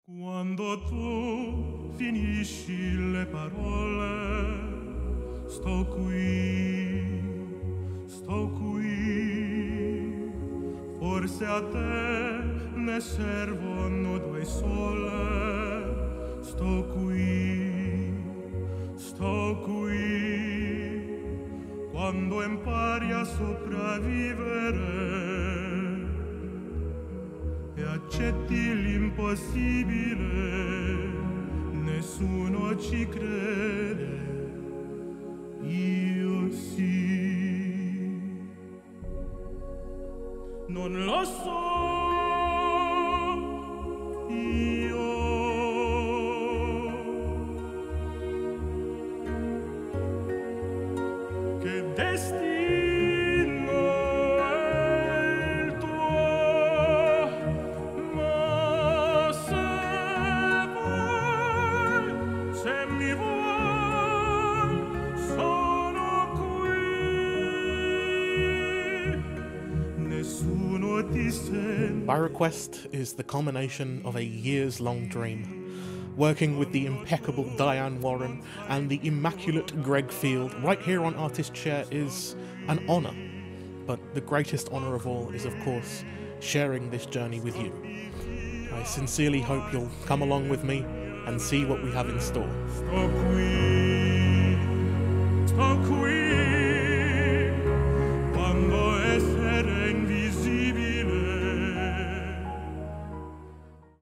Quando tu finisci le parole, sto qui, forse a te ne servono due sole, sto qui, quando impari a sopravvivere e accetti l'impossibile, nessuno ci crede, io sì. Non lo so, io che destino By Request is the culmination of a years-long dream. Working with the impeccable Diane Warren and the immaculate Gregg Field right here on Artist Chair is an honour. But the greatest honour of all is, of course, sharing this journey with you. I sincerely hope you'll come along with me and see what we have in store. Sto qui.